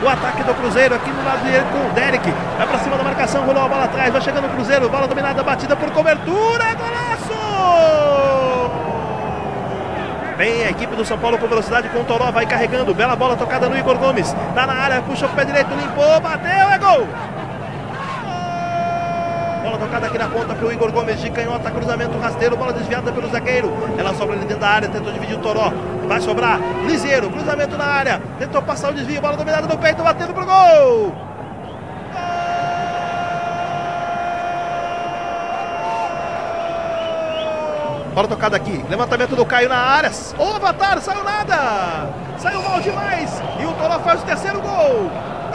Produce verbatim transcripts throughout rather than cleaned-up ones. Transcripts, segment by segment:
ataque do Cruzeiro aqui no lado direito com o Derek. Vai pra cima da marcação, rolou a bola atrás, vai chegando o Cruzeiro, bola dominada, batida por cobertura, golaço! Vem a equipe do São Paulo com velocidade com o Toró, vai carregando, bela bola tocada no Igor Gomes. Tá na área, puxa o pé direito, limpou, bateu, é gol! Bola tocada aqui na ponta para o Igor Gomes de canhota, cruzamento rasteiro, bola desviada pelo zagueiro. Ela sobra ali dentro da área, tentou dividir o Toró. Vai sobrar, Liseiro, cruzamento na área. Tentou passar o desvio, bola dominada no peito, batendo pro gol. Bola tocada aqui, levantamento do Caio na área. O Avatar, saiu nada. Saiu mal demais. E o Toró faz o terceiro gol.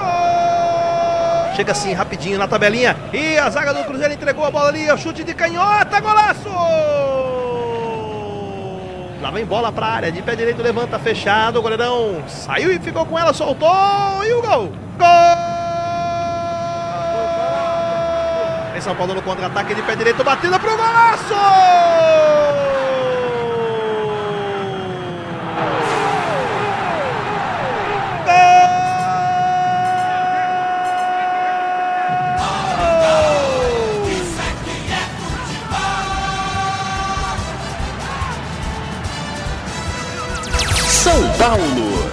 Chega assim, rapidinho na tabelinha. E a zaga do Cruzeiro entregou a bola ali. O chute de canhota, golaço! Lá vem bola pra área. De pé direito, levanta, fechado. O goleirão saiu e ficou com ela, soltou. E o gol! Gol! Em São Paulo no contra-ataque de pé direito. Batida pro golaço! São Paulo.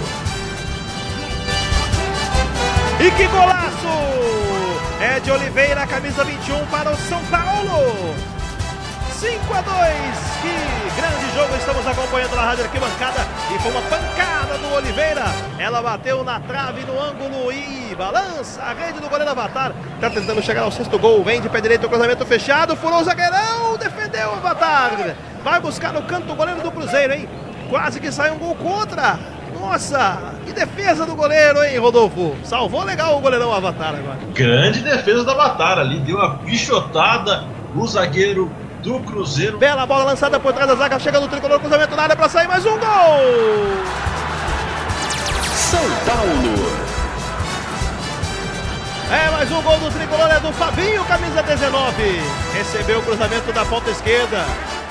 E que golaço! É de Oliveira, camisa vinte e um para o São Paulo. cinco a dois. Que grande jogo estamos acompanhando na Rádio Arquibancada. E foi uma pancada do Oliveira. Ela bateu na trave, no ângulo e balança a rede do goleiro Avatar. Tá tentando chegar ao sexto gol. Vem de pé direito, cruzamento fechado. Furou o zagueirão. Defendeu o Avatar. Vai buscar no canto o goleiro do Cruzeiro, hein? Quase que sai um gol contra. Nossa, que defesa do goleiro, hein, Rodolfo? Salvou legal o goleirão Avatar agora. Grande defesa do Avatar ali. Deu uma pichotada o zagueiro do Cruzeiro. Bela bola lançada por trás da zaga. Chega no tricolor, cruzamento na área para sair mais um gol. São Paulo. É, mais um gol do tricolor é do Fabinho, camisa dezenove. Recebeu o cruzamento da ponta esquerda.